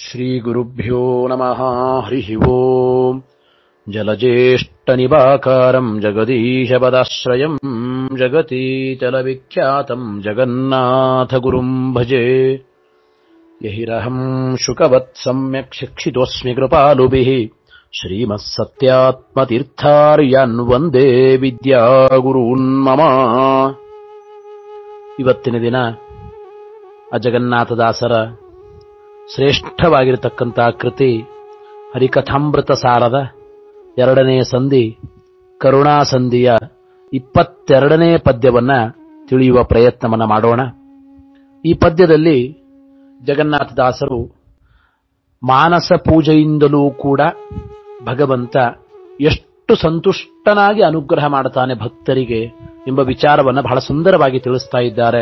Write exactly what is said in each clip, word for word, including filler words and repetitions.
ಶ್ರೀಗುರುಭ್ಯೋ ನಮಃ. ಹರಿಃ ಓಂ. ಜಲಜೇಷ್ಟನಿಭಾಕಾರಂ ಜಗದೀಶಪದಾಶ್ರಯಂ ಜಗತೀತಲವಿಖ್ಯಾತಂ ಜಗನ್ನಾಥಗುರುಂ ಭಜೆ. ಯಹಿರಹಂ ಶುಕವತ್ ಸಮ್ಯಕ್ ಶಿಕ್ಷಿತೋಸ್ಮಿ ಕೃಪಾಲುಭಿಃ ಶ್ರೀಮತ್ಸತ್ಯಾತ್ಮತೀರ್ಥಾರ್ಯಾನ್ ವಂದೇ ವಿದ್ಯಾಗುರೂನ್ ಮಮ. ಇವತ್ತಿನ ದಿನ ಆ ಜಗನ್ನಾಥದಾಸರ ಶ್ರೇಷ್ಠವಾಗಿರತಕ್ಕಂಥ ಕೃತಿ ಹರಿಕಥಾಮೃತ ಸಾರದ ಎರಡನೇ ಸಂಧಿ ಕರುಣಾ ಸಂಧಿಯ ಇಪ್ಪತ್ತೆರಡನೇ ಪದ್ಯವನ್ನ ತಿಳಿಯುವ ಪ್ರಯತ್ನವನ್ನ ಮಾಡೋಣ. ಈ ಪದ್ಯದಲ್ಲಿ ಜಗನ್ನಾಥದಾಸರು ಮಾನಸ ಪೂಜೆಯಿಂದಲೂ ಕೂಡ ಭಗವಂತ ಎಷ್ಟು ಸಂತುಷ್ಟನಾಗಿ ಅನುಗ್ರಹ ಮಾಡುತ್ತಾನೆ ಭಕ್ತರಿಗೆ ಎಂಬ ವಿಚಾರವನ್ನು ಬಹಳ ಸುಂದರವಾಗಿ ತಿಳಿಸ್ತಾ ಇದ್ದಾರೆ.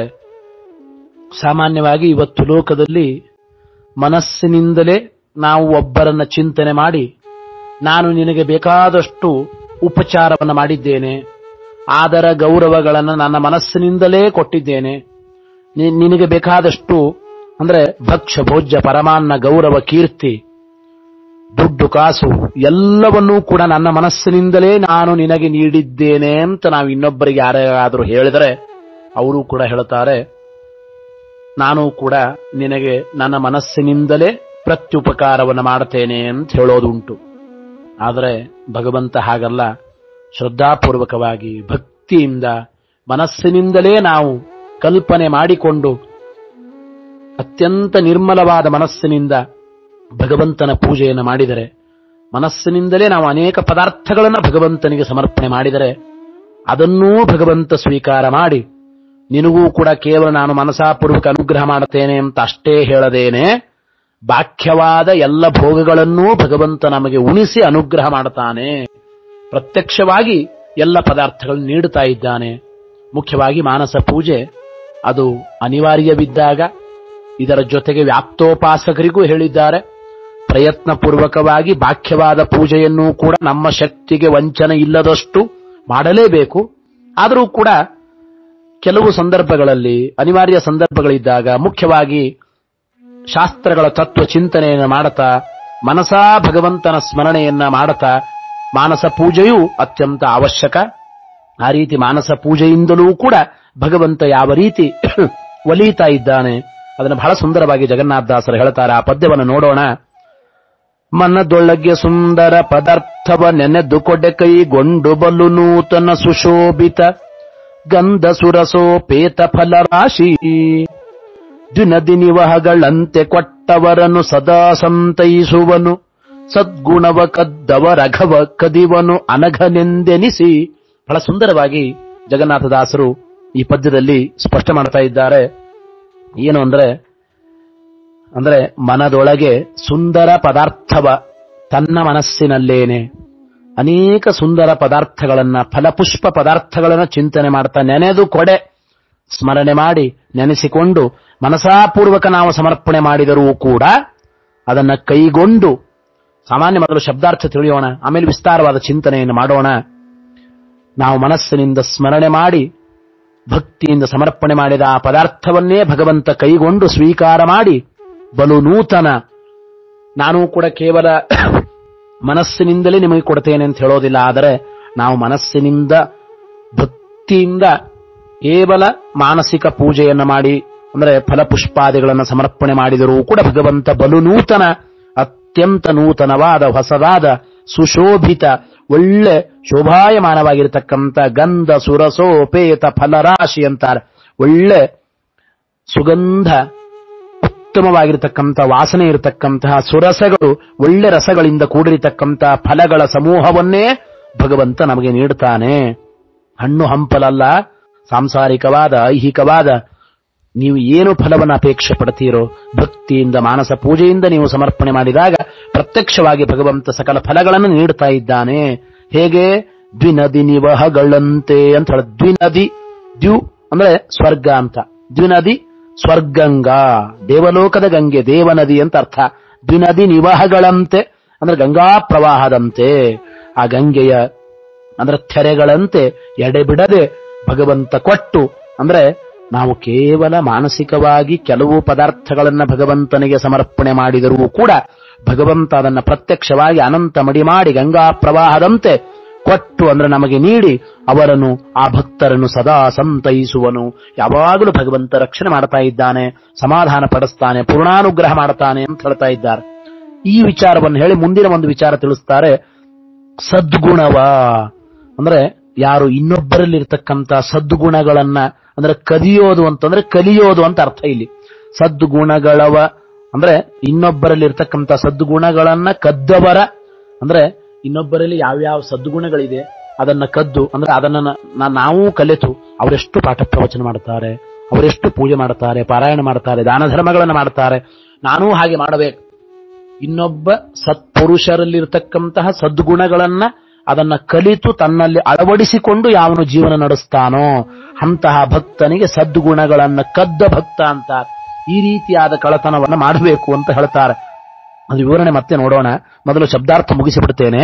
ಸಾಮಾನ್ಯವಾಗಿ ಇವತ್ತು ಲೋಕದಲ್ಲಿ ಮನಸ್ಸಿನಿಂದಲೇ ನಾವು ಒಬ್ಬರನ್ನ ಚಿಂತನೆ ಮಾಡಿ, ನಾನು ನಿನಗೆ ಬೇಕಾದಷ್ಟು ಉಪಚಾರವನ್ನು ಮಾಡಿದ್ದೇನೆ, ಆದರ ಗೌರವಗಳನ್ನು ನನ್ನ ಮನಸ್ಸಿನಿಂದಲೇ ಕೊಟ್ಟಿದ್ದೇನೆ, ನಿನಗೆ ಬೇಕಾದಷ್ಟು ಅಂದ್ರೆ ಭಕ್ಷ್ಯ ಭೋಜ್ಯ ಪರಮಾನ್ನ ಗೌರವ ಕೀರ್ತಿ ದುಡ್ಡು ಕಾಸು ಎಲ್ಲವನ್ನೂ ಕೂಡ ನನ್ನ ಮನಸ್ಸಿನಿಂದಲೇ ನಾನು ನಿನಗೆ ನೀಡಿದ್ದೇನೆ ಅಂತ ನಾವು ಇನ್ನೊಬ್ಬರಿಗೆ ಯಾರಾದರೂ ಹೇಳಿದರೆ ಅವರು ಕೂಡ ಹೇಳುತ್ತಾರೆ, ನಾನು ಕೂಡ ನಿನಗೆ ನನ್ನ ಮನಸ್ಸಿನಿಂದಲೇ ಪ್ರತ್ಯುಪಕಾರವನ್ನು ಮಾಡುತ್ತೇನೆ ಅಂತ ಹೇಳೋದುಂಟು. ಆದರೆ ಭಗವಂತ ಹಾಗಲ್ಲ. ಶ್ರದ್ಧಾಪೂರ್ವಕವಾಗಿ ಭಕ್ತಿಯಿಂದ ಮನಸ್ಸಿನಿಂದಲೇ ನಾವು ಕಲ್ಪನೆ ಮಾಡಿಕೊಂಡು ಅತ್ಯಂತ ನಿರ್ಮಲವಾದ ಮನಸ್ಸಿನಿಂದ ಭಗವಂತನ ಪೂಜೆಯನ್ನು ಮಾಡಿದರೆ, ಮನಸ್ಸಿನಿಂದಲೇ ನಾವು ಅನೇಕ ಪದಾರ್ಥಗಳನ್ನು ಭಗವಂತನಿಗೆ ಸಮರ್ಪಣೆ ಮಾಡಿದರೆ ಅದನ್ನೂ ಭಗವಂತ ಸ್ವೀಕಾರ ಮಾಡಿ ನಿನಗೂ ಕೂಡ ಕೇವಲ ನಾನು ಮನಸಾಪೂರ್ವಕ ಅನುಗ್ರಹ ಮಾಡುತ್ತೇನೆ ಅಂತ ಅಷ್ಟೇ ಹೇಳದೇನೆ ಬಾಹ್ಯವಾದ ಎಲ್ಲ ಭೋಗಗಳನ್ನೂ ಭಗವಂತ ನಮಗೆ ಉಣಿಸಿ ಅನುಗ್ರಹ ಮಾಡುತ್ತಾನೆ. ಪ್ರತ್ಯಕ್ಷವಾಗಿ ಎಲ್ಲ ಪದಾರ್ಥಗಳನ್ನು ನೀಡುತ್ತಾ ಇದ್ದಾನೆ. ಮುಖ್ಯವಾಗಿ ಮಾನಸ ಪೂಜೆ ಅದು ಅನಿವಾರ್ಯವಿದ್ದಾಗ, ಇದರ ಜೊತೆಗೆ ವ್ಯಾಪ್ತೋಪಾಸಕರಿಗೂ ಹೇಳಿದ್ದಾರೆ, ಪ್ರಯತ್ನ ಪೂರ್ವಕವಾಗಿ ಬಾಹ್ಯವಾದ ಪೂಜೆಯನ್ನೂ ಕೂಡ ನಮ್ಮ ಶಕ್ತಿಗೆ ವಂಚನೆ ಇಲ್ಲದಷ್ಟು ಮಾಡಲೇಬೇಕು. ಆದರೂ ಕೂಡ ಕೆಲವು ಸಂದರ್ಭಗಳಲ್ಲಿ ಅನಿವಾರ್ಯ ಸಂದರ್ಭಗಳಿದ್ದಾಗ ಮುಖ್ಯವಾಗಿ ಶಾಸ್ತ್ರಗಳ ತತ್ವ ಚಿಂತನೆಯನ್ನು ಮಾಡುತ್ತಾ ಮನಸಾ ಭಗವಂತನ ಸ್ಮರಣೆಯನ್ನ ಮಾಡುತ್ತಾ ಮಾನಸ ಪೂಜೆಯೂ ಅತ್ಯಂತ ಅವಶ್ಯಕ. ಆ ರೀತಿ ಮಾನಸ ಪೂಜೆಯಿಂದಲೂ ಕೂಡ ಭಗವಂತ ಯಾವ ರೀತಿ ಒಲಿಯುತ್ತಾ ಇದ್ದಾನೆ ಅದನ್ನು ಬಹಳ ಸುಂದರವಾಗಿ ಜಗನ್ನಾಥದಾಸರು ಹೇಳ್ತಾರೆ. ಆ ಪದ್ಯವನ್ನು ನೋಡೋಣ. ಮನದೊಳಗೆ ಸುಂದರ ಪದಾರ್ಥವ ನೆನೆದು ಕೊಡೆ ಕೈಗೊಂಡು ಬಲು ನೂತನ ಸುಶೋಭಿತ ಗಂಧ ಸುರಸೋಪೇತ ಫಲರಾಶಿ ದಿನದಿನಿವಹಗಳಂತೆ ಕೊಟ್ಟವರನ್ನು ಸದಾ ಸಂತೈಸುವನು, ಸದ್ಗುಣವ ಕದ್ದವ ರಘವ ಕದಿವನು ಅನಘನೆಂದೆನಿಸಿ. ಬಹಳ ಸುಂದರವಾಗಿ ಜಗನ್ನಾಥದಾಸರು ಈ ಪದ್ಯದಲ್ಲಿ ಸ್ಪಷ್ಟ ಮಾಡ್ತಾ ಇದ್ದಾರೆ. ಏನು ಅಂದ್ರೆ ಅಂದ್ರೆ ಮನದೊಳಗೆ ಸುಂದರ ಪದಾರ್ಥವ ತನ್ನ ಮನಸ್ಸಿನಲ್ಲೇನೆ ಅನೇಕ ಸುಂದರ ಪದಾರ್ಥಗಳನ್ನ ಫಲಪುಷ್ಪ ಪದಾರ್ಥಗಳನ್ನ ಚಿಂತನೆ ಮಾಡ್ತಾ ನೆನೆದು ಕೊಡೆ ಸ್ಮರಣೆ ಮಾಡಿ ನೆನೆಸಿಕೊಂಡು ಮನಸಾಪೂರ್ವಕ ನಾವು ಸಮರ್ಪಣೆ ಮಾಡಿದರೂ ಕೂಡ ಅದನ್ನ ಕೈಗೊಂಡು, ಸಾಮಾನ್ಯ ಮೊದಲು ಶಬ್ದಾರ್ಥ ತಿಳಿಯೋಣ, ಆಮೇಲೆ ವಿಸ್ತಾರವಾದ ಚಿಂತನೆಯನ್ನು ಮಾಡೋಣ. ನಾವು ಮನಸ್ಸಿನಿಂದ ಸ್ಮರಣೆ ಮಾಡಿ ಭಕ್ತಿಯಿಂದ ಸಮರ್ಪಣೆ ಮಾಡಿದ ಆ ಪದಾರ್ಥವನ್ನೇ ಭಗವಂತ ಕೈಗೊಂಡು ಸ್ವೀಕಾರ ಮಾಡಿ ಬಲು ನೂತನ, ನಾನು ಕೂಡ ಕೇವಲ ಮನಸ್ಸಿನಿಂದಲೇ ನಿಮಗೆ ಕೊಡ್ತೇನೆ ಅಂತ ಹೇಳೋದಿಲ್ಲ, ಆದರೆ ನಾವು ಮನಸ್ಸಿನಿಂದ ಭಕ್ತಿಯಿಂದ ಕೇವಲ ಮಾನಸಿಕ ಪೂಜೆಯನ್ನು ಮಾಡಿ ಅಂದರೆ ಫಲಪುಷ್ಪಾದಿಗಳನ್ನು ಸಮರ್ಪಣೆ ಮಾಡಿದರೂ ಕೂಡ ಭಗವಂತ ಬಲು ನೂತನ, ಅತ್ಯಂತ ನೂತನವಾದ ಹೊಸದಾದ ಸುಶೋಭಿತ ಒಳ್ಳೆ ಶೋಭಾಯಮಾನವಾಗಿರತಕ್ಕಂಥ ಗಂಧ ಸುರಸೋಪೇತ ಫಲರಾಶಿ ಅಂತಾರೆ. ಒಳ್ಳೆ ಸುಗಂಧ ಉತ್ತಮವಾಗಿರತಕ್ಕಂಥ ವಾಸನೆ ಇರತಕ್ಕಂತಹ ಸುರಸಗಳು, ಒಳ್ಳೆ ರಸಗಳಿಂದ ಕೂಡಿರತಕ್ಕಂತಹ ಫಲಗಳ ಸಮೂಹವನ್ನೇ ಭಗವಂತ ನಮಗೆ ನೀಡುತ್ತಾನೆ. ಹಣ್ಣು ಹಂಪಲಲ್ಲ, ಸಾಂಸಾರಿಕವಾದ ಐಹಿಕವಾದ ನೀವು ಏನು ಫಲವನ್ನು ಅಪೇಕ್ಷೆ ಪಡ್ತೀರೋ ಭಕ್ತಿಯಿಂದ ಮಾನಸ ಪೂಜೆಯಿಂದ ನೀವು ಸಮರ್ಪಣೆ ಮಾಡಿದಾಗ ಪ್ರತ್ಯಕ್ಷವಾಗಿ ಭಗವಂತ ಸಕಲ ಫಲಗಳನ್ನು ನೀಡುತ್ತಾ ಇದ್ದಾನೆ. ಹೇಗೆ? ದ್ವಿನದಿ ನಿವಹಗಳಂತೆ ಅಂತ ಹೇಳ. ದ್ವಿನದಿ, ದ್ಯು ಅಂದ್ರೆ ಸ್ವರ್ಗ ಅಂತ, ದ್ವಿನದಿ ಸ್ವರ್ಗಂಗಾ ದೇವಲೋಕದ ಗಂಗೆ, ದೇವನದಿ ಅಂತ ಅರ್ಥ. ದ್ವಿನದಿ ನಿವಹಗಳಂತೆ ಅಂದ್ರೆ ಗಂಗಾ ಪ್ರವಾಹದಂತೆ, ಆ ಗಂಗೆಯ ಅಂದ್ರೆ ತೆರೆಗಳಂತೆ ಎಡೆಬಿಡದೆ ಭಗವಂತ ಕೊಟ್ಟು, ಅಂದ್ರೆ ನಾವು ಕೇವಲ ಮಾನಸಿಕವಾಗಿ ಕೆಲವು ಪದಾರ್ಥಗಳನ್ನ ಭಗವಂತನಿಗೆ ಸಮರ್ಪಣೆ ಮಾಡಿದರೂ ಕೂಡ ಭಗವಂತ ಅದನ್ನ ಪ್ರತ್ಯಕ್ಷವಾಗಿ ಅನಂತ ಮಡಿ ಮಾಡಿ ಗಂಗಾ ಪ್ರವಾಹದಂತೆ ಕೊಟ್ಟು ಅಂದ್ರೆ ನಮಗೆ ನೀಡಿ ಅವರನ್ನು ಆ ಭಕ್ತರನ್ನು ಸದಾ ಸಂತೈಸುವನು. ಯಾವಾಗಲೂ ಭಗವಂತ ರಕ್ಷಣೆ ಮಾಡ್ತಾ ಇದ್ದಾನೆ, ಸಮಾಧಾನ ಪಡಿಸ್ತಾನೆ, ಪೂರ್ಣಾನುಗ್ರಹ ಮಾಡ್ತಾನೆ ಅಂತ ಹೇಳ್ತಾ ಇದ್ದಾರೆ. ಈ ವಿಚಾರವನ್ನು ಹೇಳಿ ಮುಂದಿನ ಒಂದು ವಿಚಾರ ತಿಳಿಸ್ತಾರೆ. ಸದ್ಗುಣವ ಅಂದ್ರೆ ಯಾರು ಇನ್ನೊಬ್ಬರಲ್ಲಿರ್ತಕ್ಕಂಥ ಸದ್ಗುಣಗಳನ್ನ ಅಂದ್ರೆ ಕದಿಯೋದು ಅಂತಂದ್ರೆ ಕಲಿಯೋದು ಅಂತ ಅರ್ಥ. ಇಲ್ಲಿ ಸದ್ಗುಣಗಳವ ಅಂದ್ರೆ ಇನ್ನೊಬ್ಬರಲ್ಲಿರ್ತಕ್ಕಂಥ ಸದ್ಗುಣಗಳನ್ನ ಕದ್ದವರ ಅಂದ್ರೆ ಇನ್ನೊಬ್ಬರಲ್ಲಿ ಯಾವ್ಯಾವ ಸದ್ಗುಣಗಳಿದೆ ಅದನ್ನ ಕದ್ದು ಅಂದ್ರೆ ಅದನ್ನ ನಾವು ಕಲಿತು ಅವರೆಷ್ಟು ಪಾಠ ಪ್ರವಚನ ಮಾಡ್ತಾರೆ, ಅವರೆಷ್ಟು ಪೂಜೆ ಮಾಡ್ತಾರೆ, ಪಾರಾಯಣ ಮಾಡ್ತಾರೆ, ದಾನ ಧರ್ಮಗಳನ್ನು ಮಾಡ್ತಾರೆ, ನಾನೂ ಹಾಗೆ ಮಾಡಬೇಕು. ಇನ್ನೊಬ್ಬ ಸತ್ಪುರುಷರಲ್ಲಿರ್ತಕ್ಕಂತಹ ಸದ್ಗುಣಗಳನ್ನ ಅದನ್ನ ಕಲಿತು ತನ್ನಲ್ಲಿ ಅಳವಡಿಸಿಕೊಂಡು ಯಾವನು ಜೀವನ ನಡೆಸ್ತಾನೋ ಅಂತಹ ಭಕ್ತನಿಗೆ ಸದ್ಗುಣಗಳನ್ನ ಕದ್ದ ಭಕ್ತ ಅಂತ. ಈ ರೀತಿಯಾದ ಕಳತನವನ್ನ ಮಾಡಬೇಕು ಅಂತ ಹೇಳ್ತಾರೆ. ಅದು ವಿವರಣೆ ಮತ್ತೆ ನೋಡೋಣ. ಮೊದಲು ಶಬ್ದಾರ್ಥ ಮುಗಿಸಿಬಿಡ್ತೇನೆ.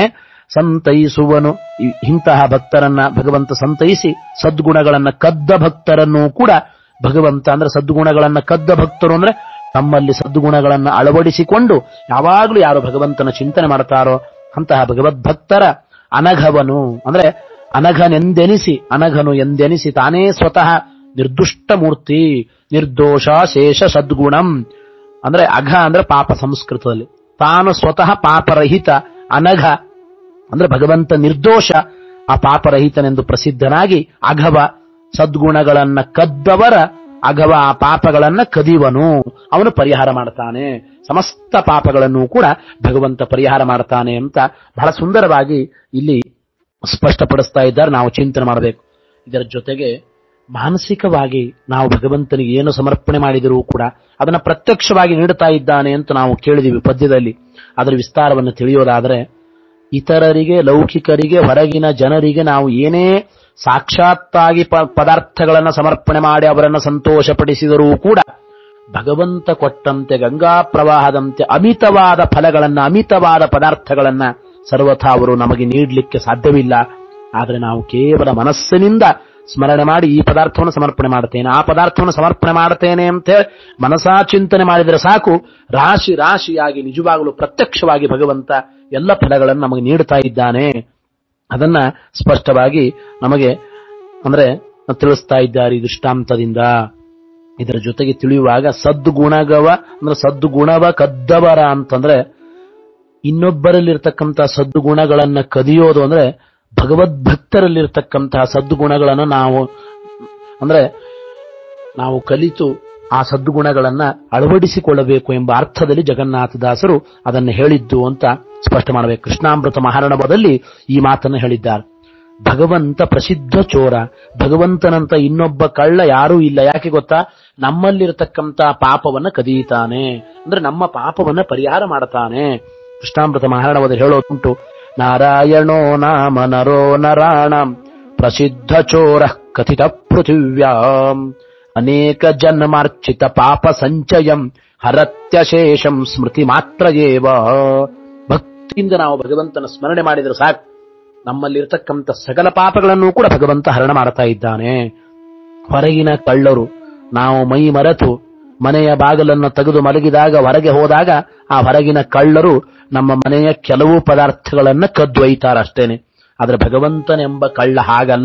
ಸಂತೈಸುವನು, ಇಂತಹ ಭಕ್ತರನ್ನ ಭಗವಂತ ಸಂತೈಸಿ ಸದ್ಗುಣಗಳನ್ನ ಕದ್ದ ಭಕ್ತರನ್ನು ಕೂಡ ಭಗವಂತ ಅಂದ್ರೆ ಸದ್ಗುಣಗಳನ್ನ ಕದ್ದ ಭಕ್ತರು ಅಂದ್ರೆ ತಮ್ಮಲ್ಲಿ ಸದ್ಗುಣಗಳನ್ನ ಅಳವಡಿಸಿಕೊಂಡು ಯಾವಾಗಲೂ ಯಾರು ಭಗವಂತನ ಚಿಂತನೆ ಮಾಡ್ತಾರೋ ಅಂತಹ ಭಗವದ್ಭಕ್ತರ ಅನಘವನು ಅಂದ್ರೆ ಅನಘನೆಂದೆನಿಸಿ ಅನಘನು ಎಂದೆನಿಸಿ ತಾನೇ ಸ್ವತಃ ನಿರ್ದುಷ್ಟ ಮೂರ್ತಿ, ನಿರ್ದೋಷ ಶೇಷ ಸದ್ಗುಣಂ ಅಂದ್ರೆ ಅಘ ಅಂದ್ರೆ ಪಾಪ ಸಂಸ್ಕೃತದಲ್ಲಿ. ತಾನು ಸ್ವತಃ ಪಾಪರಹಿತ, ಅನಘ ಅಂದ್ರೆ ಭಗವಂತ ನಿರ್ದೋಷ, ಆ ಪಾಪರಹಿತನೆಂದು ಪ್ರಸಿದ್ಧನಾಗಿ ಅಘವ ಸದ್ಗುಣಗಳನ್ನ ಕದ್ದವರ ಅಘವ ಆ ಪಾಪಗಳನ್ನ ಕದಿವನು, ಅವನು ಪರಿಹಾರ ಮಾಡ್ತಾನೆ. ಸಮಸ್ತ ಪಾಪಗಳನ್ನು ಕೂಡ ಭಗವಂತ ಪರಿಹಾರ ಮಾಡ್ತಾನೆ ಅಂತ ಬಹಳ ಸುಂದರವಾಗಿ ಇಲ್ಲಿ ಸ್ಪಷ್ಟಪಡಿಸ್ತಾ ಇದ್ದಾರೆ. ನಾವು ಚಿಂತನೆ ಮಾಡಬೇಕು. ಇದರ ಜೊತೆಗೆ ಮಾನಸಿಕವಾಗಿ ನಾವು ಭಗವಂತನಿಗೆ ಏನು ಸಮರ್ಪಣೆ ಮಾಡಿದರೂ ಕೂಡ ಅದನ್ನ ಪ್ರತ್ಯಕ್ಷವಾಗಿ ನೀಡುತ್ತಾ ಇದ್ದಾನೆ ಅಂತ ನಾವು ಕೇಳಿದೀವಿ ಪದ್ಯದಲ್ಲಿ. ಅದರ ವಿಸ್ತಾರವನ್ನು ತಿಳಿಯೋದಾದರೆ, ಇತರರಿಗೆ, ಲೌಕಿಕರಿಗೆ, ಹೊರಗಿನ ಜನರಿಗೆ ನಾವು ಏನೇ ಸಾಕ್ಷಾತ್ತಾಗಿ ಪದಾರ್ಥಗಳನ್ನು ಸಮರ್ಪಣೆ ಮಾಡಿ ಅವರನ್ನು ಸಂತೋಷಪಡಿಸಿದರೂ ಕೂಡ ಭಗವಂತ ಕೊಟ್ಟಂತೆ ಗಂಗಾ ಪ್ರವಾಹದಂತೆ ಅಮಿತವಾದ ಫಲಗಳನ್ನ, ಅಮಿತವಾದ ಪದಾರ್ಥಗಳನ್ನ ಸರ್ವಥಾ ಅವರು ನಮಗೆ ನೀಡಲಿಕ್ಕೆ ಸಾಧ್ಯವಿಲ್ಲ. ಆದರೆ ನಾವು ಕೇವಲ ಮನಸ್ಸಿನಿಂದ ಸ್ಮರಣೆ ಮಾಡಿ ಈ ಪದಾರ್ಥವನ್ನು ಸಮರ್ಪಣೆ ಮಾಡ್ತೇನೆ, ಆ ಪದಾರ್ಥವನ್ನು ಸಮರ್ಪಣೆ ಮಾಡ್ತೇನೆ ಅಂತ ಹೇಳಿ ಮನಸಾ ಚಿಂತನೆ ಮಾಡಿದರೆ ಸಾಕು, ರಾಶಿ ರಾಶಿಯಾಗಿ ನಿಜವಾಗಲೂ ಪ್ರತ್ಯಕ್ಷವಾಗಿ ಭಗವಂತ ಎಲ್ಲ ಫಲಗಳನ್ನು ನಮಗೆ ನೀಡುತ್ತಾ ಇದ್ದಾನೆ. ಅದನ್ನ ಸ್ಪಷ್ಟವಾಗಿ ನಮಗೆ ಅಂದ್ರೆ ತಿಳಿಸ್ತಾ ಇದ್ದಾರೆ ಈ ದೃಷ್ಟಾಂತದಿಂದ. ಇದರ ಜೊತೆಗೆ ತಿಳಿಯುವಾಗ ಸದ್ಗುಣಗವ ಅಂದ್ರೆ ಸದ್ಗುಣವ ಕದ್ದವರ ಅಂತಂದ್ರೆ ಇನ್ನೊಬ್ಬರಲ್ಲಿರ್ತಕ್ಕಂಥ ಸದ್ಗುಣಗಳನ್ನ ಕದಿಯೋದು ಅಂದ್ರೆ ಭಗವದ್ಭಕ್ತರಲ್ಲಿರ್ತಕ್ಕಂತಹ ಸದ್ಗುಣಗಳನ್ನು ನಾವು ಅಂದ್ರೆ ನಾವು ಕಲಿತು ಆ ಸದ್ಗುಣಗಳನ್ನ ಅಳವಡಿಸಿಕೊಳ್ಳಬೇಕು ಎಂಬ ಅರ್ಥದಲ್ಲಿ ಜಗನ್ನಾಥದಾಸರು ಅದನ್ನು ಹೇಳಿದ್ದು ಅಂತ ಸ್ಪಷ್ಟ ಮಾಡಬೇಕು. ಕೃಷ್ಣಾಮೃತ ಮಹಾರ್ಣವದಲ್ಲಿ ಈ ಮಾತನ್ನು ಹೇಳಿದ್ದಾರೆ. ಭಗವಂತ ಪ್ರಸಿದ್ಧ ಚೋರ, ಭಗವಂತನಂತ ಇನ್ನೊಬ್ಬ ಕಳ್ಳ ಯಾರೂ ಇಲ್ಲ. ಯಾಕೆ ಗೊತ್ತಾ? ನಮ್ಮಲ್ಲಿರತಕ್ಕಂಥ ಪಾಪವನ್ನ ಕದೀತಾನೆ, ಅಂದ್ರೆ ನಮ್ಮ ಪಾಪವನ್ನ ಪರಿಹಾರ ಮಾಡ್ತಾನೆ. ಕೃಷ್ಣಾಮೃತ ಮಹಾರ್ಣವದಲ್ಲಿ ಹೇಳೋದುಂಟು, ನಾರಾಯಣೋ ನಾಮ ನರೋ ನರಾಣಂ ಪ್ರಸಿದ್ಧ ಚೋರ ಕಥಿತ ಪೃಥಿವ್ಯಾಂ ಅನೇಕ ಜನ್ಮಾರ್ಚಿತ ಪಾಪ ಸಂಚಯಂ ಹರತ್ಯಶೇಷಂ ಸ್ಮೃತಿ ಮಾತ್ರ ಏವ. ಭಕ್ತಿಯಿಂದ ನಾವು ಭಗವಂತನ ಸ್ಮರಣೆ ಮಾಡಿದರೆ ಸಾಕು, ನಮ್ಮಲ್ಲಿರ್ತಕ್ಕಂಥ ಸಕಲ ಪಾಪಗಳನ್ನು ಕೂಡ ಭಗವಂತ ಹರಣ ಮಾಡ್ತಾ ಇದ್ದಾನೆ. ಹೊರಗಿನ ಕಳ್ಳರು ನಾವು ಮೈ ಮರೆತು ಮನೆಯ ಬಾಗಿಲನ್ನು ತೆಗೆದು ಮಲಗಿದಾಗ ಹೊರಗೆ ಹೋದಾಗ ಆ ಹೊರಗಿನ ಕಳ್ಳರು ನಮ್ಮ ಮನೆಯ ಕೆಲವು ಪದಾರ್ಥಗಳನ್ನ ಕದ್ದೊಯ್ತಾರಷ್ಟೇನೆ. ಆದ್ರೆ ಭಗವಂತನೆಂಬ ಕಳ್ಳ ಹಾಗಲ್ಲ.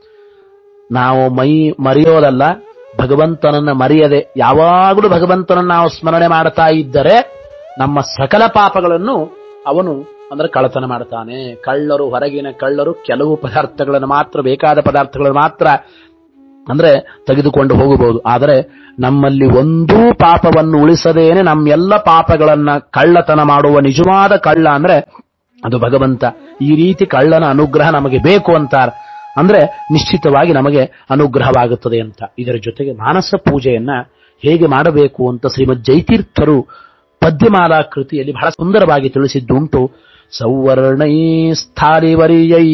ನಾವು ಮೈ ಮರೆಯೋದಲ್ಲ, ಭಗವಂತನನ್ನ ಮರೆಯದೆ ಯಾವಾಗಲೂ ಭಗವಂತನನ್ನು ನಾವು ಸ್ಮರಣೆ ಮಾಡ್ತಾ ಇದ್ದರೆ ನಮ್ಮ ಸಕಲ ಪಾಪಗಳನ್ನು ಅವನು ಅಂದ್ರೆ ಕಳತನ ಮಾಡ್ತಾನೆ. ಕಳ್ಳರು, ಹೊರಗಿನ ಕಳ್ಳರು ಕೆಲವು ಪದಾರ್ಥಗಳನ್ನು ಮಾತ್ರ, ಬೇಕಾದ ಪದಾರ್ಥಗಳನ್ನು ಮಾತ್ರ ಅಂದ್ರೆ ತೆಗೆದುಕೊಂಡು ಹೋಗಬಹುದು. ಆದರೆ ನಮ್ಮಲ್ಲಿ ಒಂದೂ ಪಾಪವನ್ನು ಉಳಿಸದೇನೆ ನಮ್ಮೆಲ್ಲ ಪಾಪಗಳನ್ನ ಕಳ್ಳತನ ಮಾಡುವ ನಿಜವಾದ ಕಳ್ಳ ಅಂದ್ರೆ ಅದು ಭಗವಂತ. ಈ ರೀತಿ ಕಳ್ಳನ ಅನುಗ್ರಹ ನಮಗೆ ಬೇಕು ಅಂತಾರೆ. ಅಂದ್ರೆ ನಿಶ್ಚಿತವಾಗಿ ನಮಗೆ ಅನುಗ್ರಹವಾಗುತ್ತದೆ ಅಂತ. ಇದರ ಜೊತೆಗೆ ಮಾನಸ ಪೂಜೆಯನ್ನ ಹೇಗೆ ಮಾಡಬೇಕು ಅಂತ ಶ್ರೀಮದ್ ಜೈತೀರ್ಥರು ಪದ್ಯಮಾಲಾ ಕೃತಿಯಲ್ಲಿ ಬಹಳ ಸುಂದರವಾಗಿ ತಿಳಿಸಿದ್ದುಂಟು. ಸೌವರ್ಣೈ ಸ್ಥಾಲಿವರ್ಯೈ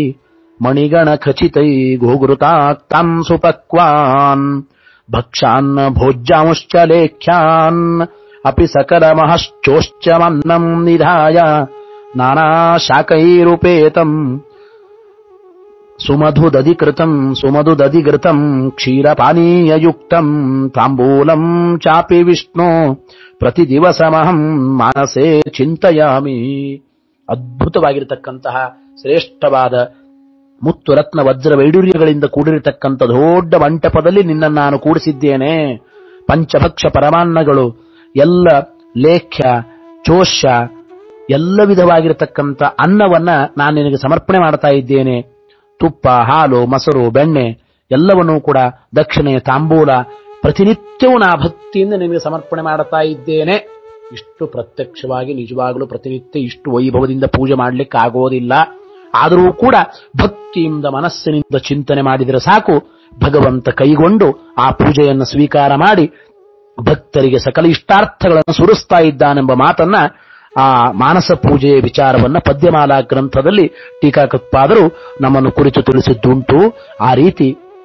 ಮಣಿಗಣ ಖಚಿತೈ ಗೋಗೃತಾಕ್ತಾಂ ಸುಪಕ್ವಾನ್ ಭಕ್ಷಾನ್ ಭೋಜ್ಯಾಂಶ್ಚ ಲೇಖ್ಯಾನ್ ಅಪಿ ಸಕಲ ಮಹಶ್ಚೋಶ್ಚಮನ್ನಂ ನಿಧಾಯ ನಾನಾ ಶಾಕೈರುಪೇತಂ ಸುಮಧುದಧಿಕೃತಂ ಸುಮಧುದಧಿಘೃತಂ ಕ್ಷೀರಪಾನೀಯಯುಕ್ತಂ ತಾಂಬೂಲಂ ಚಾಪಿ ವಿಷ್ಣು ಪ್ರತಿದಿವಸಮಹಂ ಮಾನಸೇ ಚಿಂತಯಾಮಿ. ಅದ್ಭುತವಾಗಿರತಕ್ಕಂತಹ ಶ್ರೇಷ್ಠವಾದ ಮುತ್ತು ರತ್ನ ವಜ್ರ ವೈಡೂರ್ಯಗಳಿಂದ ಕೂಡಿರತಕ್ಕಂಥ ದೊಡ್ಡ ಮಂಟಪದಲ್ಲಿ ನಿನ್ನನ್ನು ನಾನು ಕೂಡಿಸಿದ್ದೇನೆ. ಪಂಚಭಕ್ಷ ಪರಮಾನ್ನಗಳು, ಎಲ್ಲ ಲೇಖ್ಯ ಚೋಷ್ಯ, ಎಲ್ಲ ವಿಧವಾಗಿರತಕ್ಕಂಥ ಅನ್ನವನ್ನ ನಾನು ನಿನಗೆ ಸಮರ್ಪಣೆ ಮಾಡ್ತಾ ಇದ್ದೇನೆ. ತುಪ್ಪ, ಹಾಲು, ಮೊಸರು, ಬೆಣ್ಣೆ ಎಲ್ಲವನ್ನೂ ಕೂಡ ದಕ್ಷಿಣೆಯ ತಾಂಬೂಲ ಪ್ರತಿನಿತ್ಯವೂ ನಾ ಭಕ್ತಿಯಿಂದ ನಿನಗೆ ಸಮರ್ಪಣೆ ಮಾಡ್ತಾ ಇದ್ದೇನೆ. ಇಷ್ಟು ಪ್ರತ್ಯಕ್ಷವಾಗಿ ನಿಜವಾಗಲೂ ಪ್ರತಿನಿತ್ಯ ಇಷ್ಟು ವೈಭವದಿಂದ ಪೂಜೆ ಮಾಡಲಿಕ್ಕೆ ಆಗೋದಿಲ್ಲ. ಆದರೂ ಕೂಡ ಭಕ್ತಿಯಿಂದ ಮನಸ್ಸಿನಿಂದ ಚಿಂತನೆ ಮಾಡಿದರೆ ಸಾಕು, ಭಗವಂತ ಕೈಗೊಂಡು ಆ ಪೂಜೆಯನ್ನು ಸ್ವೀಕಾರ ಮಾಡಿ ಭಕ್ತರಿಗೆ ಸಕಲ ಇಷ್ಟಾರ್ಥಗಳನ್ನು ಸುರಿಸ್ತಾ ಇದ್ದಾನೆಂಬ ಮಾತನ್ನ ಆ ಮಾನಸ ಪೂಜೆಯ ವಿಚಾರವನ್ನ ಪದ್ಯಮಾಲಾ ಗ್ರಂಥದಲ್ಲಿ ಟೀಕಾಕೃತ್ಪಾದರು ನಮ್ಮನ್ನು ಕುರಿತು ತಿಳಿಸಿದ್ದುಂಟು. ಆ ರೀತಿ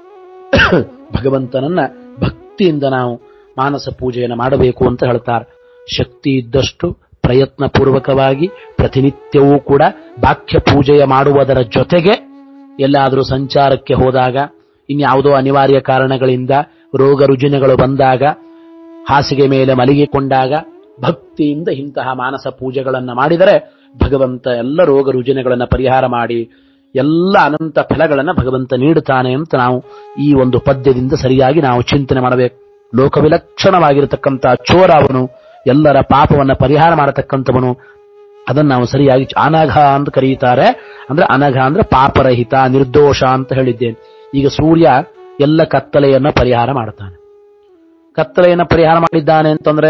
ಭಗವಂತನನ್ನ ಭಕ್ತಿಯಿಂದ ನಾವು ಮಾನಸ ಪೂಜೆಯನ್ನು ಮಾಡಬೇಕು ಅಂತ ಹೇಳ್ತಾರೆ. ಶಕ್ತಿ ಇದ್ದಷ್ಟು ಪ್ರಯತ್ನ ಪೂರ್ವಕವಾಗಿ ಪ್ರತಿನಿತ್ಯವೂ ಕೂಡ ಬಾಕ್ಯ ಪೂಜೆಯ ಮಾಡುವುದರ ಜೊತೆಗೆ ಎಲ್ಲಾದರೂ ಸಂಚಾರಕ್ಕೆ ಹೋದಾಗ, ಇನ್ಯಾವುದೋ ಅನಿವಾರ್ಯ ಕಾರಣಗಳಿಂದ ರೋಗ ರುಜಿನಗಳು ಬಂದಾಗ, ಹಾಸಿಗೆ ಮೇಲೆ ಮಲಗಿಕೊಂಡಾಗ ಭಕ್ತಿಯಿಂದ ಇಂತಹ ಮಾನಸ ಪೂಜೆಗಳನ್ನು ಮಾಡಿದರೆ ಭಗವಂತ ಎಲ್ಲ ರೋಗ ರುಜಿನಗಳನ್ನು ಪರಿಹಾರ ಮಾಡಿ ಎಲ್ಲ ಅನಂತ ಫಲಗಳನ್ನು ಭಗವಂತ ನೀಡುತ್ತಾನೆ ಅಂತ ನಾವು ಈ ಒಂದು ಪದ್ಯದಿಂದ ಸರಿಯಾಗಿ ನಾವು ಚಿಂತನೆ ಮಾಡಬೇಕು. ಲೋಕವಿಲಕ್ಷಣವಾಗಿರತಕ್ಕಂಥ ಚೋರ ಅವನು, ಎಲ್ಲರ ಪಾಪವನ್ನು ಪರಿಹಾರ ಮಾಡತಕ್ಕಂಥವನು. ಅದನ್ನು ನಾವು ಸರಿಯಾಗಿ ಅನಘ ಅಂತ ಕರೆಯುತ್ತಾರೆ. ಅಂದ್ರೆ ಅನಘ ಅಂದ್ರೆ ಪಾಪರಹಿತ, ನಿರ್ದೋಷ ಅಂತ ಹೇಳಿದ್ದೇನೆ. ಈಗ ಸೂರ್ಯ ಎಲ್ಲ ಕತ್ತಲೆಯನ್ನ ಪರಿಹಾರ ಮಾಡ್ತಾನೆ. ಕತ್ತಲೆಯನ್ನ ಪರಿಹಾರ ಮಾಡಿದ್ದಾನೆ ಅಂತಂದ್ರೆ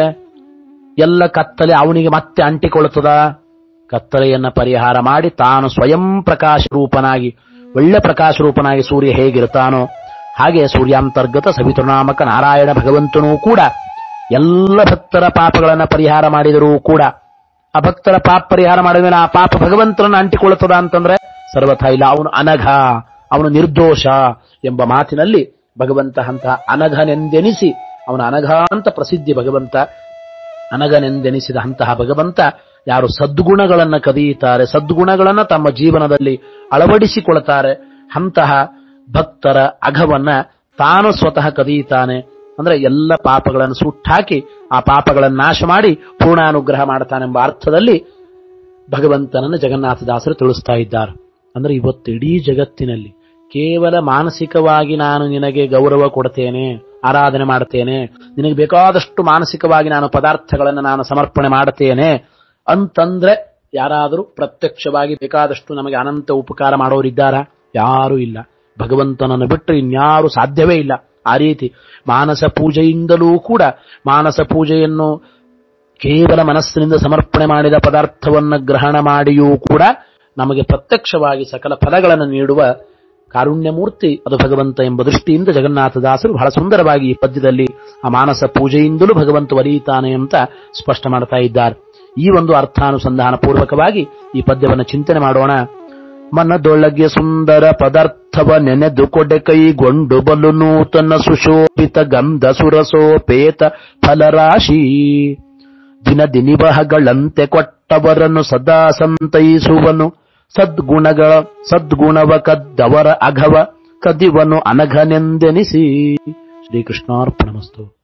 ಎಲ್ಲ ಕತ್ತಲೆ ಅವನಿಗೆ ಮತ್ತೆ ಅಂಟಿಕೊಳ್ಳುತ್ತದ? ಕತ್ತಲೆಯನ್ನ ಪರಿಹಾರ ಮಾಡಿ ತಾನು ಸ್ವಯಂ ಪ್ರಕಾಶ ರೂಪನಾಗಿ, ಒಳ್ಳೆ ಪ್ರಕಾಶ ರೂಪನಾಗಿ ಸೂರ್ಯ ಹೇಗಿರ್ತಾನೋ ಹಾಗೆ ಸೂರ್ಯಾಂತರ್ಗತ ಸವಿತೃನಾಮಕ ನಾರಾಯಣ ಭಗವಂತನೂ ಕೂಡ ಎಲ್ಲ ಭಕ್ತರ ಪಾಪಗಳನ್ನ ಪರಿಹಾರ ಮಾಡಿದರೂ ಕೂಡ ಆ ಭಕ್ತರ ಪಾಪ ಪರಿಹಾರ ಮಾಡಿದ ಮೇಲೆ ಆ ಪಾಪ ಭಗವಂತನನ್ನು ಅಂಟಿಕೊಳ್ಳುತ್ತದ ಅಂತಂದ್ರೆ ಸರ್ವಥಾ ಇಲ್ಲ. ಅವನು ಅನಘ, ಅವನು ನಿರ್ದೋಷ ಎಂಬ ಮಾತಿನಲ್ಲಿ ಭಗವಂತ ಅಂತಹ ಅನಘನೆಂದೆನಿಸಿ, ಅವನ ಅನಘ ಅಂತ ಪ್ರಸಿದ್ಧಿ ಭಗವಂತ. ಅನಘನೆಂದೆನಿಸಿದ ಅಂತಹ ಭಗವಂತ ಯಾರು ಸದ್ಗುಣಗಳನ್ನು ಕದಿಯುತ್ತಾರೆ, ಸದ್ಗುಣಗಳನ್ನು ತಮ್ಮ ಜೀವನದಲ್ಲಿ ಅಳವಡಿಸಿಕೊಳ್ತಾರೆ, ಅಂತಹ ಭಕ್ತರ ಅಘವನ್ನ ತಾನು ಸ್ವತಃ ಕದಿಯುತ್ತಾನೆ. ಅಂದ್ರೆ ಎಲ್ಲ ಪಾಪಗಳನ್ನು ಸುಟ್ಟಾಕಿ ಆ ಪಾಪಗಳನ್ನು ನಾಶ ಮಾಡಿ ಪೂರ್ಣಾನುಗ್ರಹ ಮಾಡ್ತಾನೆಂಬ ಅರ್ಥದಲ್ಲಿ ಭಗವಂತನನ್ನು ಜಗನ್ನಾಥದಾಸರು ತಿಳಿಸ್ತಾ ಇದ್ದಾರೆ. ಅಂದ್ರೆ ಇವತ್ತು ಇಡೀ ಜಗತ್ತಿನಲ್ಲಿ ಕೇವಲ ಮಾನಸಿಕವಾಗಿ ನಾನು ನಿನಗೆ ಗೌರವ ಕೊಡ್ತೇನೆ, ಆರಾಧನೆ ಮಾಡ್ತೇನೆ, ನಿನಗೆ ಬೇಕಾದಷ್ಟು ಮಾನಸಿಕವಾಗಿ ನಾನು ಪದಾರ್ಥಗಳನ್ನು ನಾನು ಸಮರ್ಪಣೆ ಮಾಡುತ್ತೇನೆ ಅಂತಂದ್ರೆ ಯಾರಾದರೂ ಪ್ರತ್ಯಕ್ಷವಾಗಿ ಬೇಕಾದಷ್ಟು ನಮಗೆ ಅನಂತ ಉಪಕಾರ ಮಾಡೋರಿದ್ದಾರಾ? ಯಾರೂ ಇಲ್ಲ. ಭಗವಂತನನ್ನು ಬಿಟ್ಟರೆ ಇನ್ಯಾರು ಸಾಧ್ಯವೇ ಇಲ್ಲ. ಆ ರೀತಿ ಮಾನಸ ಪೂಜೆಯಿಂದಲೂ ಕೂಡ, ಮಾನಸ ಪೂಜೆಯನ್ನು ಕೇವಲ ಮನಸ್ಸಿನಿಂದ ಸಮರ್ಪಣೆ ಮಾಡಿದ ಪದಾರ್ಥವನ್ನು ಗ್ರಹಣ ಮಾಡಿಯೂ ಕೂಡ ನಮಗೆ ಪ್ರತ್ಯಕ್ಷವಾಗಿ ಸಕಲ ಫಲಗಳನ್ನು ನೀಡುವ ಕಾರುಣ್ಯಮೂರ್ತಿ ಅದು ಭಗವಂತ ಎಂಬ ದೃಷ್ಟಿಯಿಂದ ಜಗನ್ನಾಥದಾಸರು ಬಹಳ ಸುಂದರವಾಗಿ ಈ ಪದ್ಯದಲ್ಲಿ ಆ ಮಾನಸ ಪೂಜೆಯಿಂದಲೂ ಭಗವಂತ ಒಲಿಯುತ್ತಾನೆ ಅಂತ ಸ್ಪಷ್ಟ ಮಾಡ್ತಾ ಇದ್ದಾರೆ. ಈ ಒಂದು ಅರ್ಥಾನುಸಂಧಾನ ಪೂರ್ವಕವಾಗಿ ಈ ಪದ್ಯವನ್ನು ಚಿಂತನೆ ಮಾಡೋಣ. ಮನದೊಳಗೆ ಸುಂದರ ಪದಾರ್ಥವ ನೆನೆದು ಕೊಡೆ ಕೈಗೊಂಡು ಬಲು ನೂತನ ಸುಶೋಭಿತ ಗಂಧ ಸುರಸೋಪೇತ ಫಲರಾಶಿ ದಿನ ದಿನಿವಹಗಳಂತೆ ಕೊಟ್ಟವರನ್ನು ಸದಾ ಸಂತೈಸುವನು. ಸದ್ಗುಣಗಳ ಸದ್ಗುಣವ ಕದ್ದವರ ಅಘವ ಕದಿವನು ಅನಘನೆಂದೆನಿಸಿ. ಶ್ರೀಕೃಷ್ಣಾರ್ಪಣಮಸ್ತು.